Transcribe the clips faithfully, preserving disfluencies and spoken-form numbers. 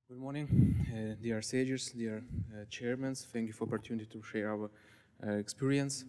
Good morning, uh, dear sages, dear uh, chairmen. Thank you for the opportunity to share our uh, experience.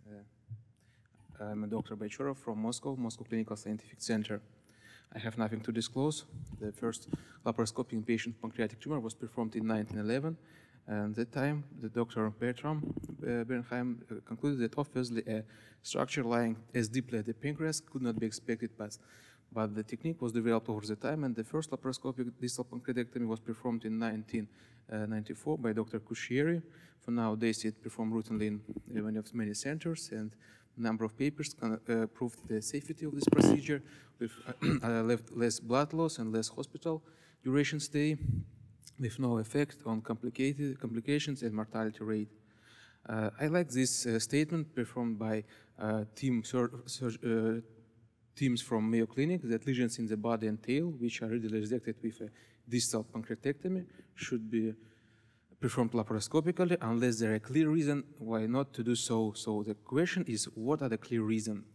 Uh, I'm Doctor Baychorov from Moscow, Moscow Clinical Scientific Center. I have nothing to disclose. The first laparoscopic in patient pancreatic tumor was performed in nineteen eleven. And at that time, the Doctor Bertram uh, Bernheim uh, concluded that obviously a structure lying as deeply at the pancreas could not be expected, but But the technique was developed over the time, and the first laparoscopic distal pancreatectomy was performed in nineteen ninety-four by Doctor Cuschieri. For nowadays, it's performed routinely in many of many centers, and a number of papers can, uh, proved the safety of this procedure with uh, left less blood loss and less hospital duration stay, with no effect on complicated complications and mortality rate. Uh, I like this uh, statement performed by uh, team sur sur uh, teams from Mayo Clinic that lesions in the body and tail, which are readily resected with a distal pancreatectomy, should be performed laparoscopically unless there are a clear reason why not to do so. So the question is, what are the clear reasons?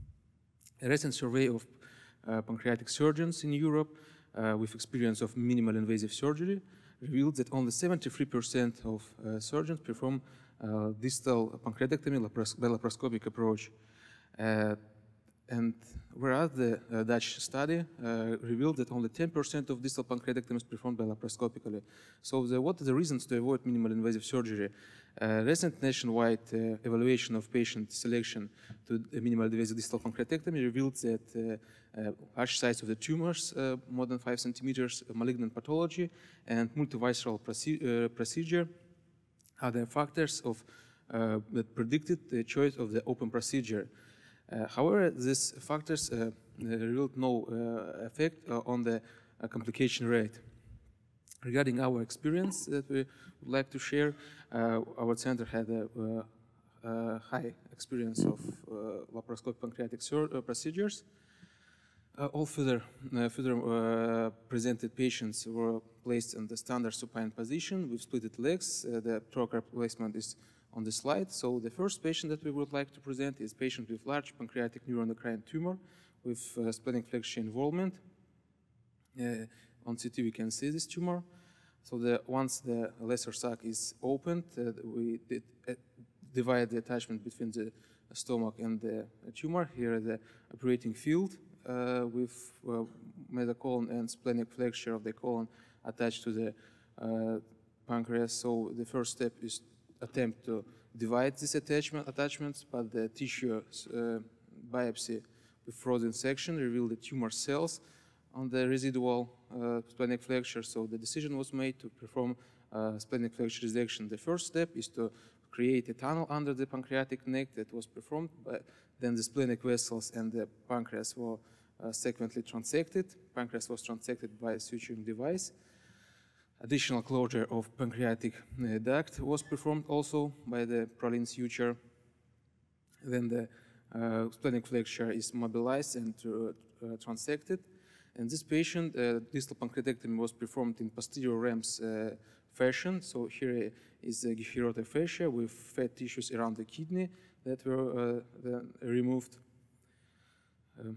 A recent survey of uh, pancreatic surgeons in Europe uh, with experience of minimal invasive surgery revealed that only seventy-three percent of uh, surgeons perform uh, distal pancreatectomy lapros by laparoscopic approach. Uh, And whereas the uh, Dutch study uh, revealed that only ten percent of distal pancreatectomy is performed by laparoscopically. So the, what are the reasons to avoid minimal invasive surgery? Uh, recent nationwide uh, evaluation of patient selection to minimal invasive distal pancreatectomy revealed that uh, uh, large size of the tumors, uh, more than five centimeters, malignant pathology, and multivisceral proce uh, procedure are the factors of, uh, that predicted the choice of the open procedure. Uh, however, these factors uh, revealed no uh, effect uh, on the uh, complication rate. Regarding our experience that we would like to share, uh, our center had a uh, uh, high experience of uh, laparoscopic pancreatic uh, procedures. Uh, all further, uh, further uh, presented patients were placed in the standard supine position with splitted legs. Uh, the trocar placement is on the slide. So the first patient that we would like to present is a patient with large pancreatic neuroendocrine tumor with uh, splenic flexure involvement. Uh, on C T we can see this tumor. So the, once the lesser sac is opened, uh, we did, uh, divide the attachment between the stomach and the tumor. Here the operating field uh, with uh, metacolon and splenic flexure of the colon attached to the uh, pancreas. So the first step is attempt to divide these attachment, attachments, but the tissue uh, biopsy with frozen section revealed the tumor cells on the residual uh, splenic flexure. So the decision was made to perform uh, splenic flexure resection. The first step is to create a tunnel under the pancreatic neck that was performed, but then the splenic vessels and the pancreas were uh, sequentially transected. Pancreas was transected by a suturing device. Additional closure of pancreatic uh, duct was performed also by the Prolin suture. Then the uh, splenic flexure is mobilized and uh, uh, transected. And this patient, uh, distal pancreatectomy was performed in posterior rams uh, fashion. So here is the Gefirote fascia with fat tissues around the kidney that were uh, removed. Uh,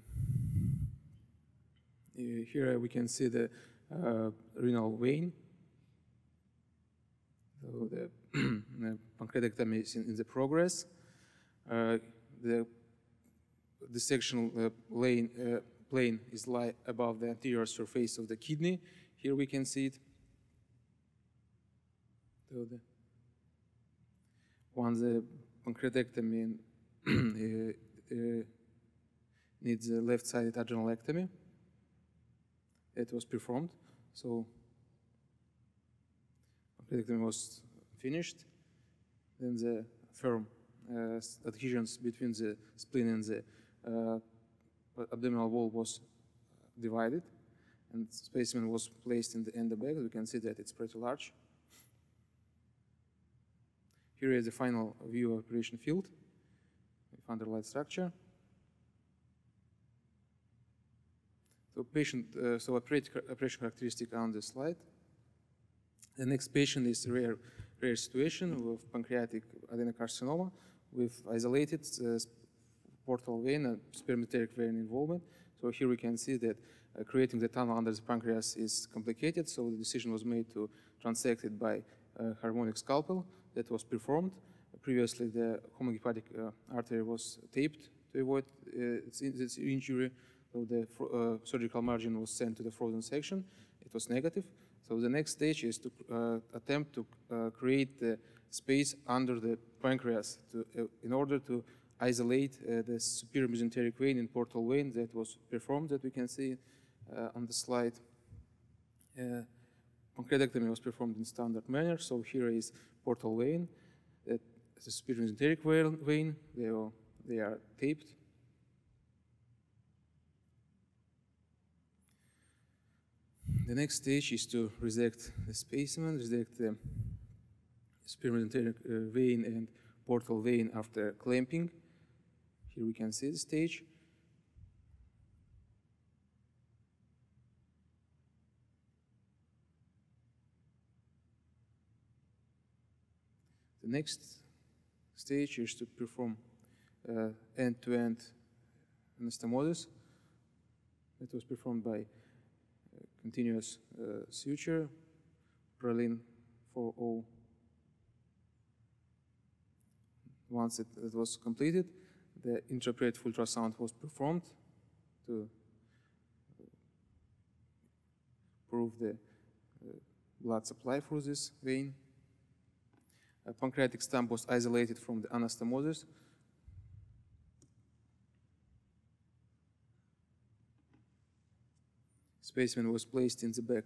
here we can see the uh, renal vein. So the, the pancreatectomy is in, in the progress. Uh, the dissection uh, lane, uh, plane is lie above the anterior surface of the kidney. Here we can see it. So the, once the pancreatectomy uh, uh, needs a left-sided adrenalectomy, it was performed. So pancreatectomy was finished. Then the firm uh, adhesions between the spleen and the uh, abdominal wall was divided, and specimen was placed in the endobag. We can see that it's pretty large. Here is the final view of operation field with underlight structure. So patient, uh, so operation characteristic on the slide. The next patient is a rare, rare situation with pancreatic adenocarcinoma with isolated uh, portal vein and spermateric vein involvement. So here we can see that uh, creating the tunnel under the pancreas is complicated, so the decision was made to transect it by uh, harmonic scalpel. That was performed. Previously, the homohepatic uh, artery was taped to avoid uh, its, its injury, so the uh, surgical margin was sent to the frozen section. It was negative. So the next stage is to uh, attempt to uh, create the space under the pancreas to, uh, in order to isolate uh, the superior mesenteric vein and portal vein that was performed, that we can see uh, on the slide. Uh, pancreatectomy was performed in standard manner. So here is portal vein, that the superior mesenteric vein. They are, they are taped. The next stage is to resect the specimen, resect the superior mesenteric uh, vein and portal vein after clamping. Here we can see the stage. The next stage is to perform uh, end-to-end anastomosis. It was performed by uh, continuous uh, suture, Berlin four oh. Once it, it was completed, the intraoperative ultrasound was performed to prove the uh, blood supply through this vein. A pancreatic stump was isolated from the anastomosis. Specimen was placed in the back.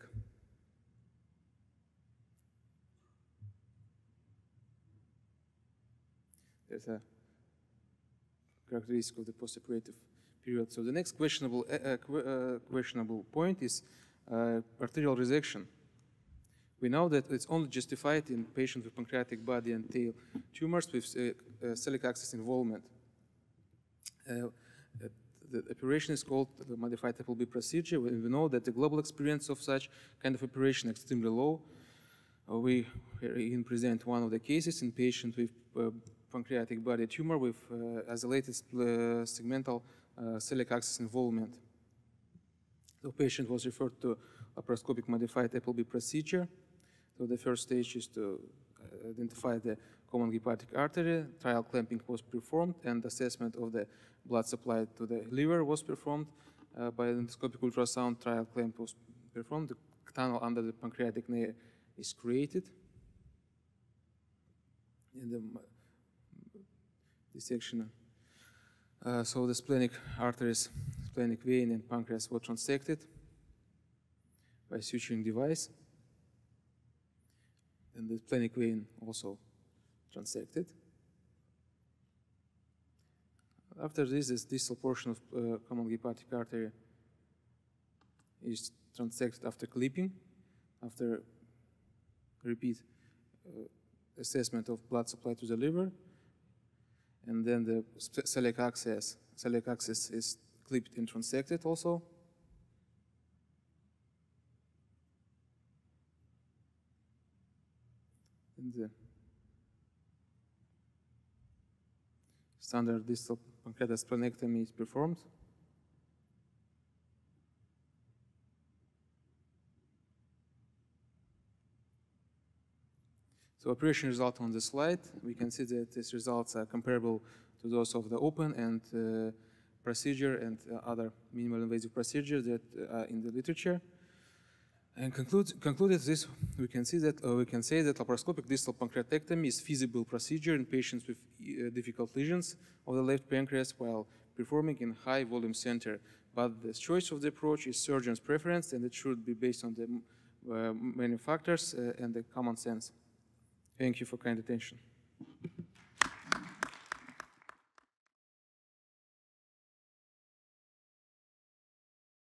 There's a characteristic of the postoperative period. So the next questionable, uh, uh, questionable point is uh, arterial resection. We know that it's only justified in patients with pancreatic body and tail tumors with uh, uh, celiac axis involvement. Uh, the operation is called the modified Apple B procedure. We know that the global experience of such kind of operation is extremely low. Uh, we even present one of the cases in patient with uh, pancreatic body tumor with uh, isolated uh, segmental uh, celiac axis involvement. The patient was referred to laparoscopic modified Apple B procedure. So the first stage is to identify the common hepatic artery. Trial clamping was performed, and assessment of the blood supply to the liver was performed uh, by endoscopic ultrasound. Trial clamp was performed. The tunnel under the pancreatic nair is created. In the dissection, uh, so the splenic arteries, splenic vein, and pancreas were transected by suturing device. And the splenic vein also transected. After this, this distal portion of uh, common hepatic artery is transected after clipping, after repeat uh, assessment of blood supply to the liver, and then the celiac axis, celiac axis is clipped and transected also. And the standard distal pancreatic splenectomy is performed. So operation result on the slide, we can see that these results are comparable to those of the open and uh, procedure and uh, other minimal invasive procedures that are in the literature. And conclude, concluded this, we can see that uh, we can say that laparoscopic distal pancreatectomy is feasible procedure in patients with uh, difficult lesions of the left pancreas while performing in high volume center. But the choice of the approach is surgeon's preference, and it should be based on the uh, many factors uh, and the common sense. Thank you for kind attention.